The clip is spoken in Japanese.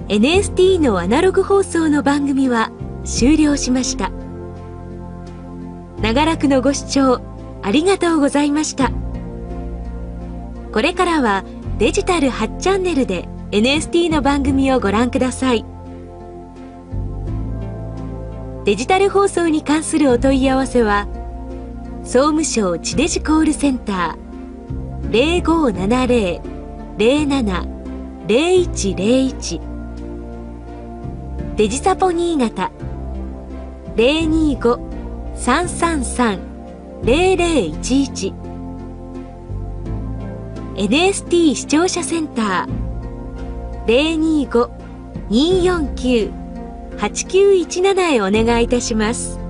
NST のアナログ放送の番組は終了しました。長らくのご視聴ありがとうございました。これからはデジタル8チャンネルで NST の番組をご覧ください。デジタル放送に関するお問い合わせは、総務省地デジコールセンター 0570-07-0101 デジサポ新潟 025-333-0011 NST 視聴者センター 025-249-8917 へお願いいたします。